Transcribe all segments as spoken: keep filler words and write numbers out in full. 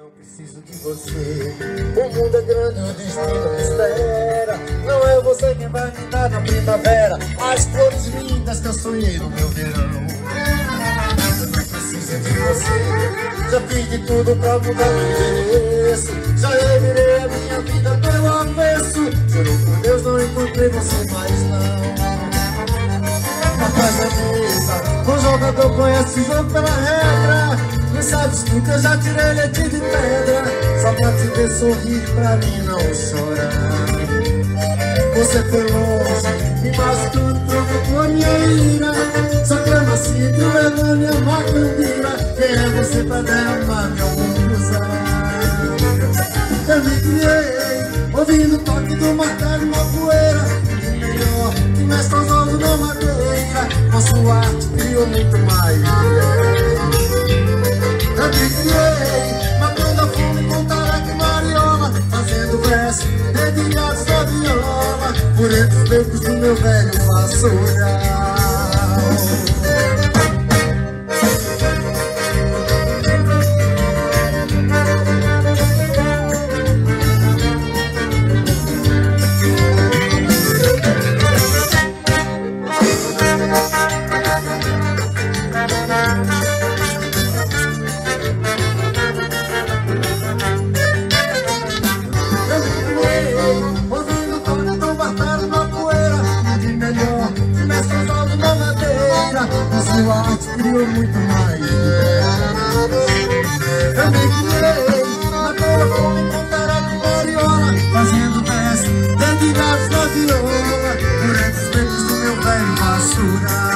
Não preciso de você. O mundo é grande, o destino me espera. Não é você quem vai me dar na primavera as flores lindas que eu sonhei no meu verão. Eu não preciso de você. Já fiz de tudo pra mudar o endereço. Já revirei a minha vida pelo avesso. Juro por Deus, não encontrei você mais não. Atrás da mesa, o jogador conhece o jogo pela regra. Não sabe que eu já tirei leite de pedra. Só pra te ver sorrir, pra mim não chorar. Você foi longe, me machucando, provocou a minha ira. Só clama assim, tu levou minha macambira. Quem é você pra derramar meu mundo usar? Eu me criei, ouvindo o toque do martelo e uma poeira. E melhor, que mexe os ovos na madeira. Com sua arte criou muito mais. Eu me criei, matando a fome com tareca e mariola. Fazendo verso, dedilhados da viola. Por entre os becos do meu velho vassoura. Sua arte criou muito mais. Eu me criei, matou a fome com tareca e mariola. Fazendo verso, dedilhados na viola. Por entre os becos do meu velho vassoura.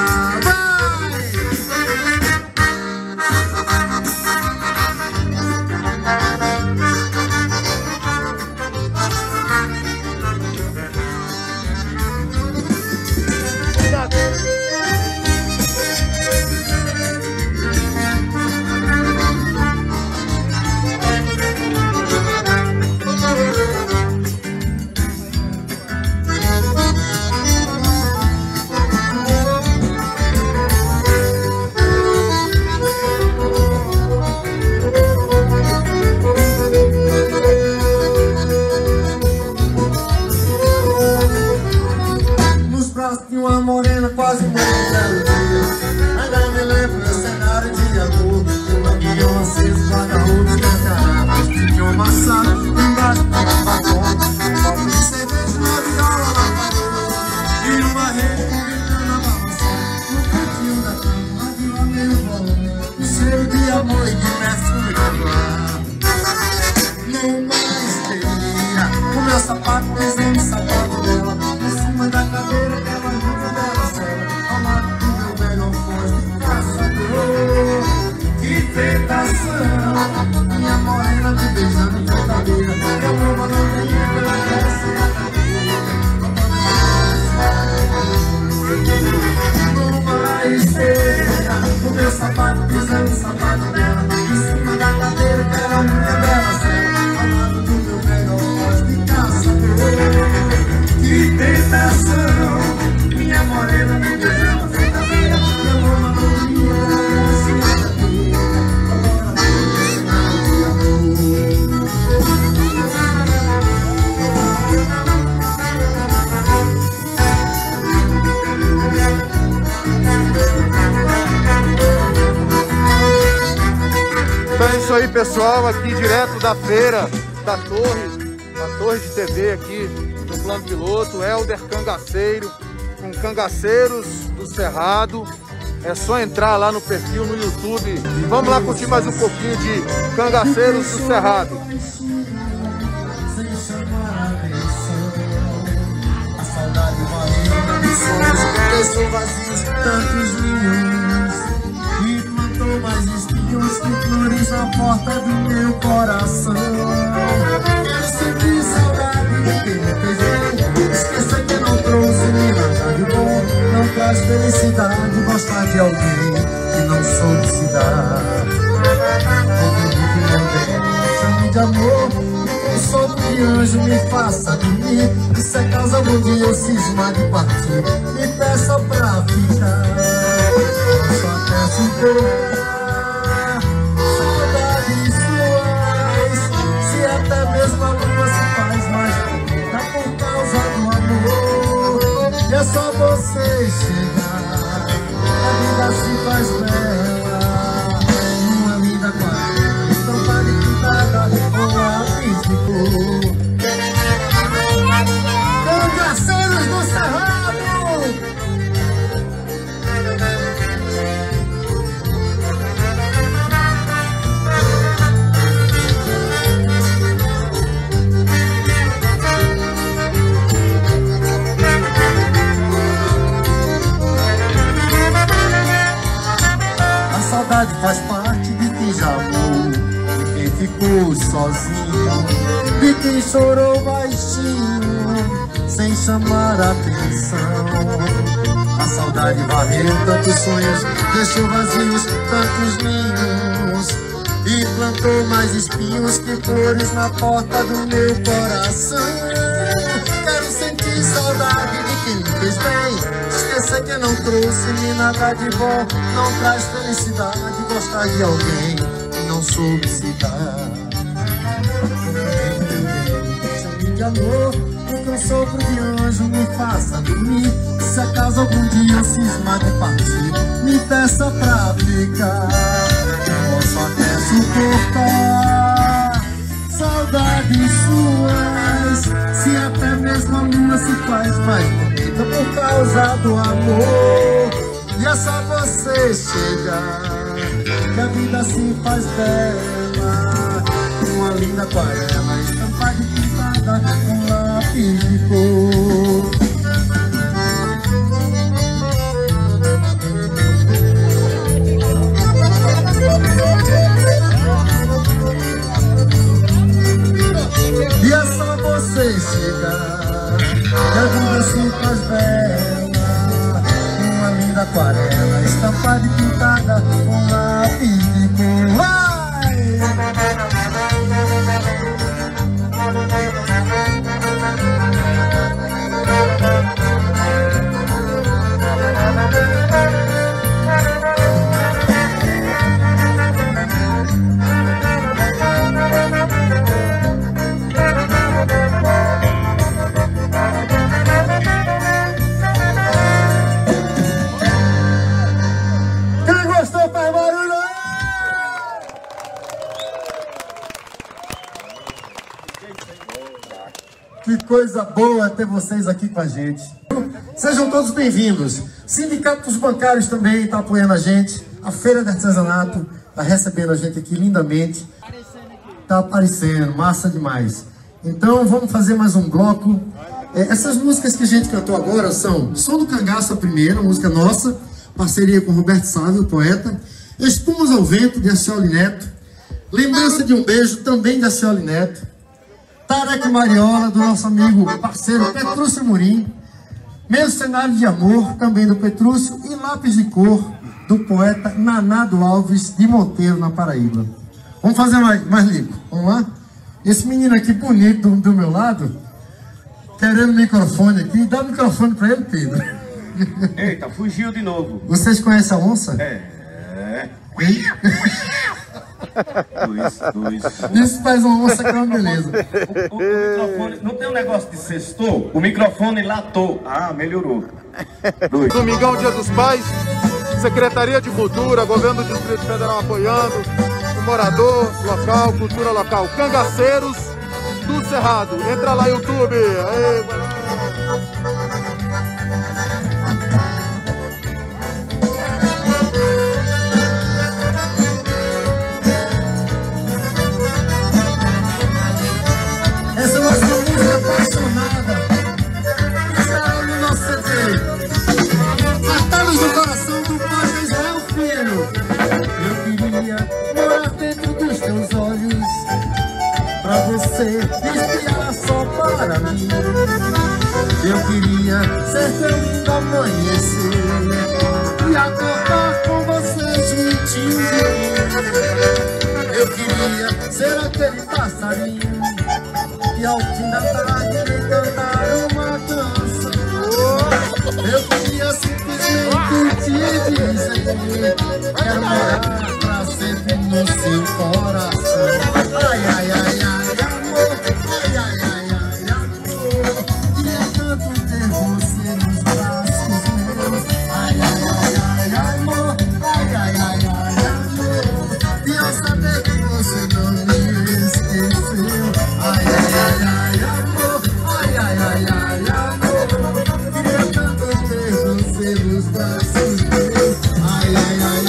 De uma morena quase um belo dia. Ainda me lembro do cenário de amor. Um avião aceso, guarda-roupas, garrafas de vinho amassado embaixo da lavadora. Um copo de cerveja, uma viola lavadora. E uma rede combinando a balançar. No cantinho da cama, uma viola meio volume. Um cheiro de amor e de perfume do ar. Numa esteira, o meu sapato pisando no sapato dela. Em cima da cadeira que ela nunca dela cela. Ao lado do meu velho alfoz de caçador. Que tentação, minha morena me beijando de cadeira. Eu amo a novinha pela graça e a cadeira. Numa esteira, o meu sapato pisando no sapato dela. Em cima da cadeira que ela nunca dela cela. Ao lado do meu velho alfoz de caçador. Que tentação, minha morena me beijando sem cadeira. Eu amo a novinha pela graça e a Então é isso aí, pessoal, aqui direto da feira da Torre, da Torre de T V aqui no Plano Piloto, Helder Cangaceiro, com Cangaceiros do Cerrado. É só entrar lá no perfil no YouTube e vamos lá curtir mais um pouquinho de Cangaceiros do Cerrado. A saudade varrida dos sonhos deixou vazios tantos ninhos e plantou mais espinhos que flores na porta do meu coração. Quero sentir saudade de quem me fez bem. Esqueça que não trouxe nada de bom. Não traz felicidade gostar de alguém que não soube se dar. Alguém que não tem, chame de amor. Um sopro de anjo me faça dormir. E se é causa algum dia eu cismar de partir, me peça pra ficar. Eu só peço pra saudade sua. saudade faz parte de quem já amou, de quem ficou sozinho, de quem chorou baixinho, sem chamar a atenção. A saudade varreu tantos sonhos, deixou vazios tantos ninhos, e plantou mais espinhos que flores na porta do meu coração. Quero sentir saudade de quem me fez bem, esquecer que não trouxe-me nada de bom, não traz felicidade, gostar de alguém que não soube se dar. Chame de amor, que um sopro de anjo me faça dormir. Se acaso algum dia eu cismar de partir, me peça pra ficar, posso até suportar saudades suas, se até mesmo a lua se faz mais bonita por causa do amor. E é só você chegar que a vida se faz bela, uma linda aquarela estampada e pintada com lápis de cor. E é só você chegar que a vida se faz bela, uma linda aquarela estampada e pintada com lápis de cor. Vai! Que coisa boa ter vocês aqui com a gente. Sejam todos bem-vindos. Sindicato dos Bancários também está apoiando a gente. A Feira de Artesanato está recebendo a gente aqui lindamente. Está aparecendo, massa demais. Então vamos fazer mais um bloco. É, essas músicas que a gente cantou agora são Som do Cangaço, a primeira, música nossa, parceria com Roberto Sávio, poeta. Espumas ao Vento, de Acioli Neto. Lembrança de um Beijo, também de Acioli Neto. Tarek Mariola, do nosso amigo parceiro Petrúcio Murim. Meu Cenário de Amor, também do Petrúcio. E Lápis de Cor, do poeta Nanado Alves, de Monteiro, na Paraíba. Vamos fazer mais, mais lindo. Vamos lá? Esse menino aqui bonito do, do meu lado, querendo microfone aqui. Dá o microfone para ele, Pedro. Eita, fugiu de novo. Vocês conhecem a onça? É. É. Dois, dois. Isso faz uma onça que é uma beleza. O, o, o microfone, não tem um negócio de sextou? O microfone latou. Ah, melhorou. Dois. Domingão, Dia dos Pais, Secretaria de Cultura, Governo do Distrito Federal apoiando, o morador local, cultura local, Cangaceiros do Cerrado. Entra lá, YouTube. Aê, essa é uma música apaixonada. Está no nosso C D. Atalhos do coração do Padre Israel Filho. Eu queria morar dentro dos teus olhos, pra você espiar só para mim. Eu queria ser teu lindo amanhecer e acordar com você juntinho. Eu queria ser aquele passarinho e ao fim da tarde me cantar uma canção. Eu queria simplesmente te dizer: quero morar pra sempre no seu coração. Ai, ai, ai, ai, amor. Ai, ai, ai, ai, amor. Queria tanto ter você nos braços meus. Ai, ai, ai, ai, amor. Ai, ai, ai, ai, amor. E eu saber que você não me esqueceu. Ai, ai, ai, ai, amor. Ai, ai, ai, ai, amor. Queria tanto ter você nos braços meus. Ai, ai, ai.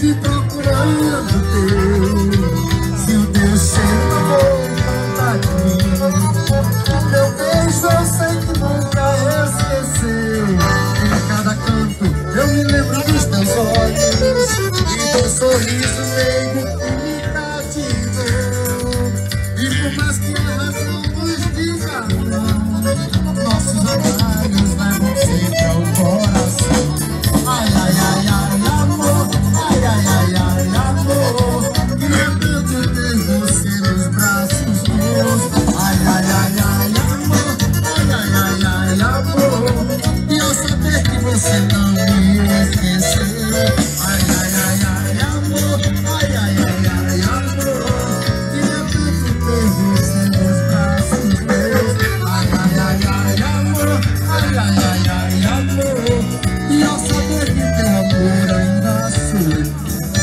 vive procurando o teu. Se o teu cheiro tomou conta de mim, o meu beijo eu sei que nunca esquecer. Em cada canto eu me lembro dos teus olhos e do sorriso meigo que me cativou. E por mais que a razão nos diga não, nossos olhos levam sempre ao coração. Ai, ai, ai, ai, amor, ai, ai, ai, ai, amor, queria tanto ter você nos braços meus. Ai, ai, ai, ai, amor, ai, ai, ai, ai, amor, e eu saber que você não me esqueceu. Ai, ai, ai, ai, amor, ai, ai, ai, ai, amor, queria tanto ter você nos braços meus. Ai, ai, ai, ai, amor, ai, ai, ai, ai, amor, e eu saber que teu amor ainda sou.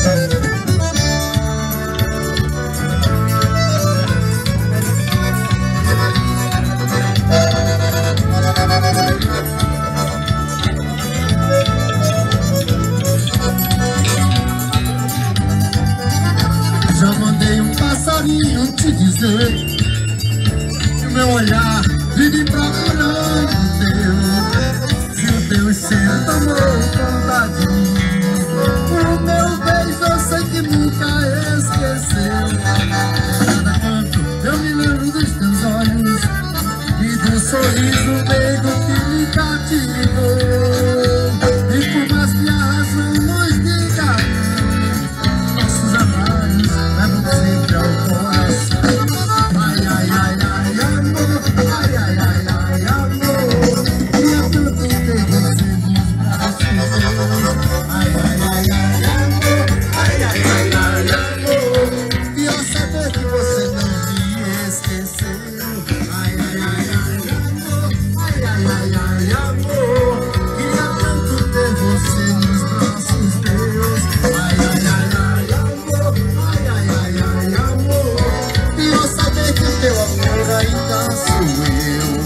Já mandei um passarinho te dizer que o meu olhar vive procurando o teu. Se o teu cheiro tomou conta de mim, o meu beijo eu sei que nunca esqueceu. Cada canto eu me lembro dos teus olhos e do sorriso meigo que me cativou. E por mais que a razão nos diga não, nossos abraços levam sempre ao coração. Ai, ai, ai, ai, amor, ai, ai, ai, ai, amor, queria tanto ter você nos braços meus. Ai, ai, ai, ai, amor, ai, ai, ai, ai, amor, e eu saber que você não me esqueceu. Ai, ai, ai, ai, amor, ai, ai, ai, ai, amor, queria tanto ter você nos braços meus. Ai, ai, ai, ai, amor, ai, ai, ai, ai, amor, e eu saber que teu amor ainda sou eu.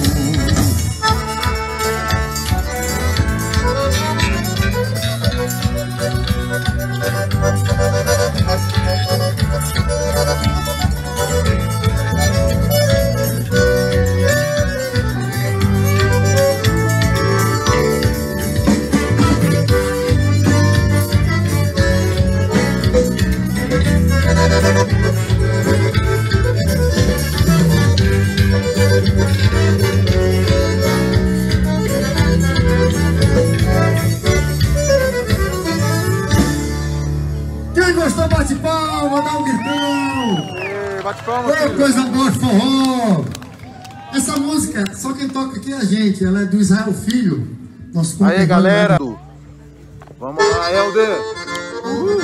Quem gostou, bate palma, dá um gritão. Ê, bate palma, Ô, filho. coisa boa de forró. Essa música, só quem toca aqui é a gente. Ela é do Israel Filho. Nosso Aí, conterrâneo. galera. Vamos lá, Helder. Uhul.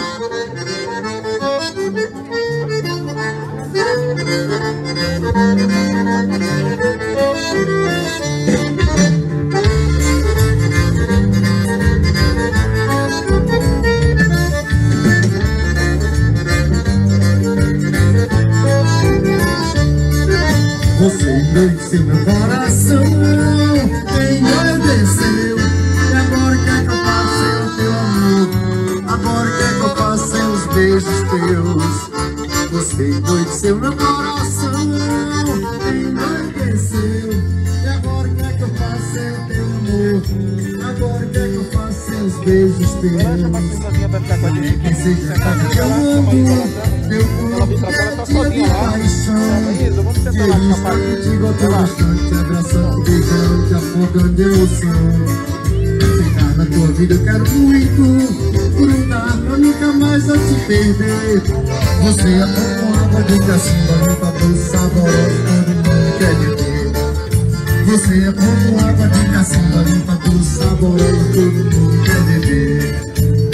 Você endoideceu meu coração, endoideceu. E agora quer que eu faça o teu amor? Agora quer que eu faça os beijos teus? Você endoideceu meu coração, endoideceu. E agora quer que eu faça o teu amor? Agora quer que eu faça os beijos teus? Nem que seja tá me amando, meu corpo cheio de paixão. Feliz tá contigo a todo instante, abraçando, beijando, te afogando em emoção. Ficar na tua vida eu quero muito, grudar pra nunca mais eu te perder. Você é como água de cacimba, limpa, doce, saborosa, todo mundo quer beber. Você é como água de cacimba, limpa, doce, saborosa, todo mundo quer beber.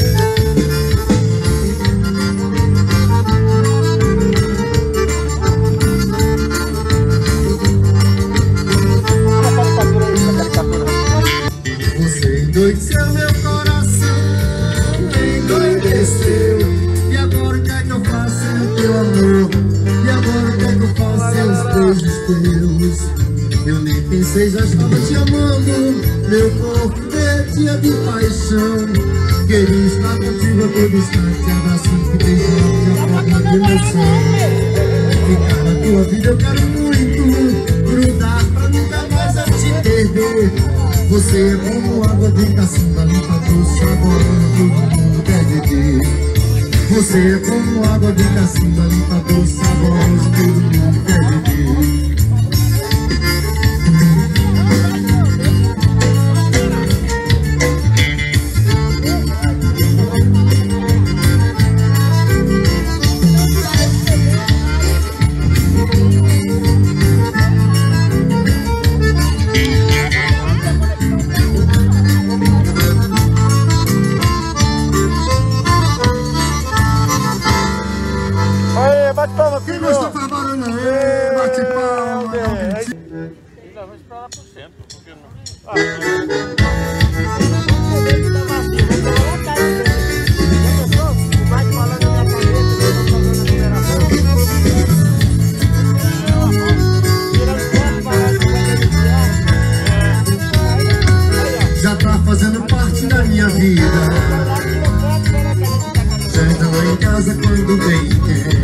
Você endoideceu meu coração, endoideceu. E agora quer que eu faça o teu amor? E agora quer que eu faça os beijos teus? Eu nem pensei, já estava te amando. Meu corpo pedia de paixão. Queria estar Estar contigo a todo instante, abraçando e beijando, te afogando em meu sonho. Ficar na tua vida eu quero muito, grudar pra nunca mais eu te perder. Você é como água de cacimba, limpa, doce, saborando, todo mundo quer beber. Você é como água de cacimba, limpa, doce, saboroso, todo mundo quer beber. Bate palma, filho! Quem gostou faz barulho aí, bate palma! Ainda vou esperar por sempre, porque não. Já tá fazendo parte da minha vida. Já entra lá em casa quando bem quer.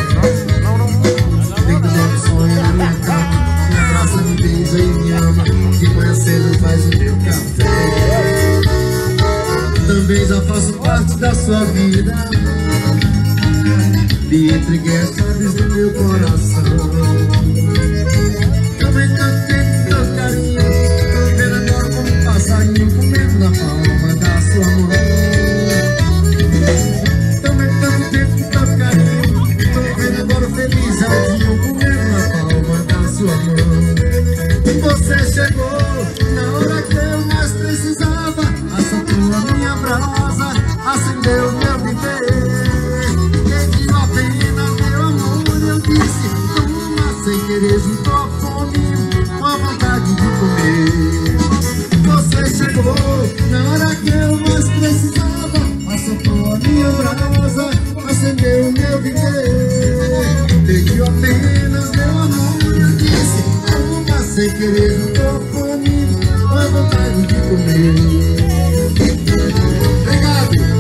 Deita no sonho na minha cama, me abraça, me beija e me ama. De manhã cedo faz o meu café. Também já faço parte da sua vida. Me entreguei as chaves do meu coração. Também tanto tempo, tanto carinho. Tô vendo agora como um passarinho comendo na palma da sua mão. Também tanto tempo, tanto carinho. Tô vendo agora feliz aldinho comendo na palma da sua mão. Você chegou na hora que eu mais precisava. Assoprou a minha brasa, acendeu meu viver. Pediu apenas meu amor, eu disse toma sem querer, juntou a fome com a vontade de comer. Você chegou na hora que eu mais precisava. Assoprou a minha brasa, acendeu meu viver. Pediu apenas meu amor, eu disse toma sem querer, juntou a fome com a vontade de comer. Obrigado!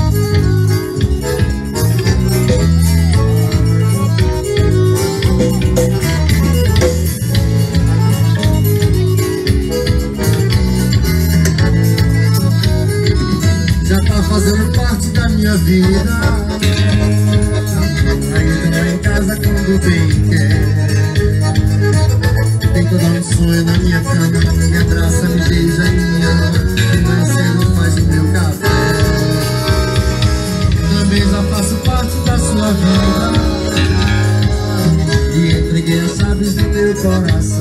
Já tá fazendo parte da minha vida. Aí entra em casa quando bem quer. Tem todo um sonho na minha cama, me abraça, me beija e me ama. De manhã cedo faz o meu café. Também já faço parte da sua vida. E entreguei as chaves do teu coração.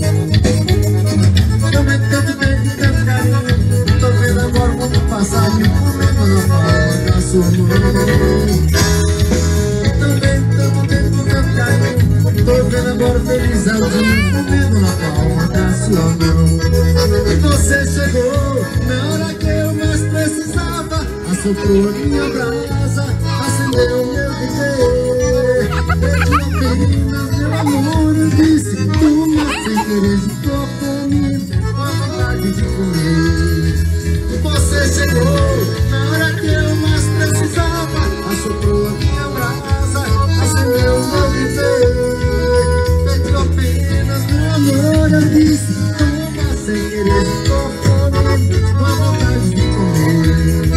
Também tanto tempo, tanto carinho. Tô vendo agora como um passarinho comendo na palma da sua mão. Também tanto tempo, tanto carinho. Tô vendo agora feliz aldinho comendo na palma da sua mão. E você chegou na hora que eu mais precisava. Assoprou a minha brasa, acendeu meu viver. Pediu apenas meu amor, eu disse toma sem querer, juntou a fome com a vontade de comer. Você chegou na hora que eu mais precisava. Assoprou a minha brasa, acendeu meu viver. Pediu apenas meu amor, eu disse toma sem querer, juntou a fome com a vontade de comer.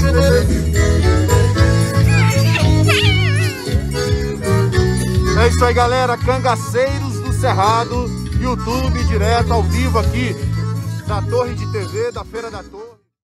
É isso aí, galera, Cangaceiros do Cerrado, YouTube direto ao vivo aqui da Torre de T V, da Feira da Torre.